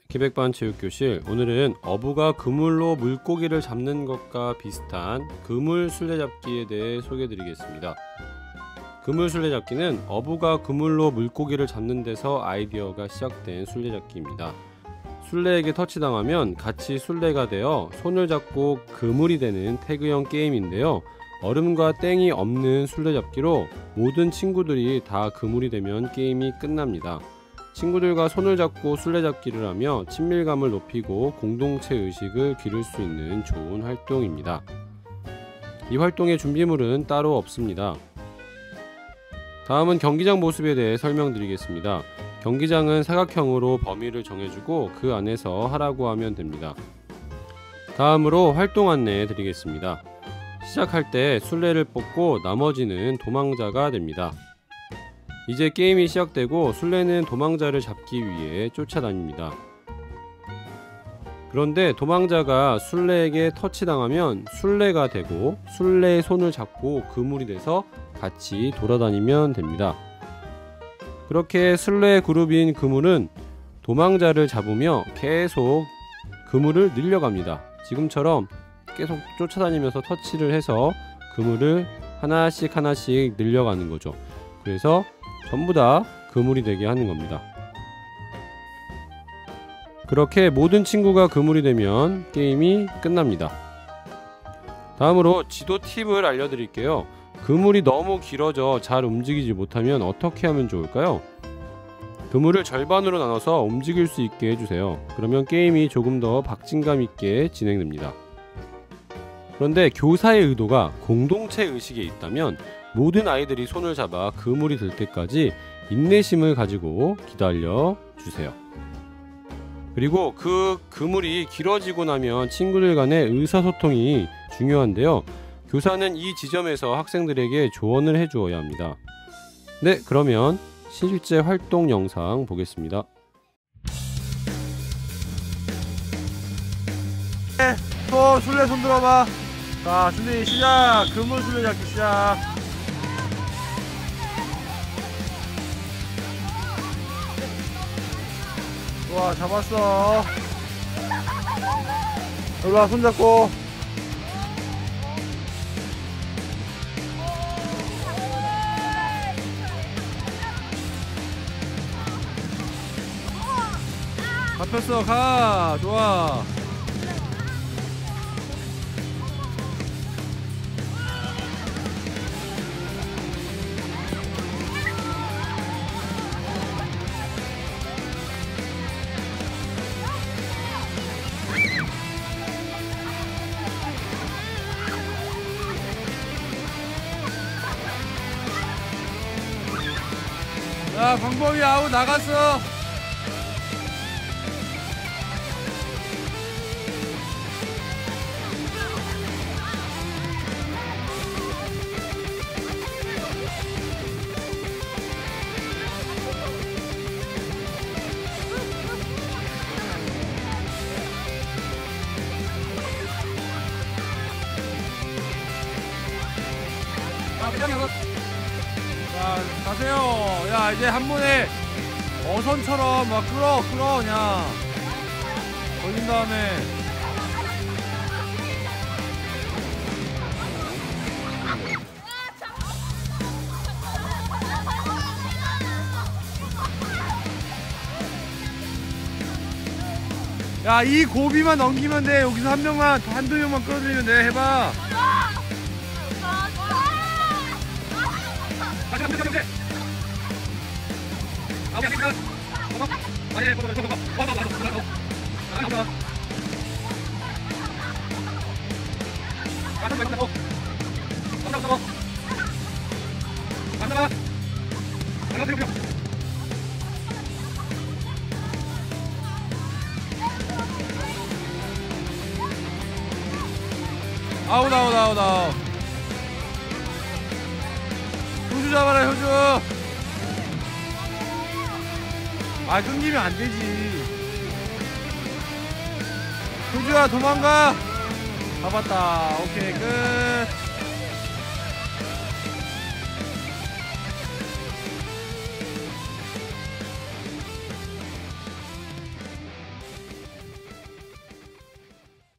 키백반 체육교실, 오늘은 어부가 그물로 물고기를 잡는 것과 비슷한 그물 술래잡기에 대해 소개해드리겠습니다. 그물 술래잡기는 어부가 그물로 물고기를 잡는 데서 아이디어가 시작된 술래잡기입니다. 술래에게 터치당하면 같이 술래가 되어 손을 잡고 그물이 되는 태그형 게임인데요. 얼음과 땡이 없는 술래잡기로 모든 친구들이 다 그물이 되면 게임이 끝납니다. 친구들과 손을 잡고 술래잡기를 하며 친밀감을 높이고 공동체 의식을 기를 수 있는 좋은 활동입니다. 이 활동의 준비물은 따로 없습니다. 다음은 경기장 모습에 대해 설명드리겠습니다. 경기장은 사각형으로 범위를 정해주고 그 안에서 하라고 하면 됩니다. 다음으로 활동 안내 드리겠습니다. 시작할 때 술래를 뽑고 나머지는 도망자가 됩니다. 이제 게임이 시작되고 술래는 도망자를 잡기 위해 쫓아다닙니다. 그런데 도망자가 술래에게 터치당하면 술래가 되고 술래의 손을 잡고 그물이 돼서 같이 돌아다니면 됩니다. 그렇게 술래 그룹인 그물은 도망자를 잡으며 계속 그물을 늘려갑니다. 지금처럼 계속 쫓아다니면서 터치를 해서 그물을 하나씩 늘려가는 거죠. 그래서 전부 다 그물이 되게 하는 겁니다. 그렇게 모든 친구가 그물이 되면 게임이 끝납니다. 다음으로 지도 팁을 알려드릴게요. 그물이 너무 길어져 잘 움직이지 못하면 어떻게 하면 좋을까요? 그물을 절반으로 나눠서 움직일 수 있게 해주세요. 그러면 게임이 조금 더 박진감 있게 진행됩니다. 그런데 교사의 의도가 공동체 의식에 있다면 모든 아이들이 손을 잡아 그물이 될 때까지 인내심을 가지고 기다려 주세요. 그리고 그 그물이 길어지고 나면 친구들 간의 의사소통이 중요한데요. 교사는 이 지점에서 학생들에게 조언을 해주어야 합니다. 네, 그러면 실제 활동 영상 보겠습니다. 네, 술래 손 들어봐. 자, 준비 시작. 그물 술래잡기 시작. 좋아, 잡았어. 일로와, 손잡고. 잡혔어, 가. 좋아. 야, 광범이 아웃 나갔어. 자, 가세요. 야, 이제 한 번에 어선처럼 막 끌어 그냥 걸린 다음에. 야, 이 고비만 넘기면 돼. 여기서 한두 명만 끌어들이면 돼. 해봐. 아웃. 효주 잡아라, 효주. 아, 끊기면 안 되지. 효주야, 도망가. 잡았다. 오케이, 끝.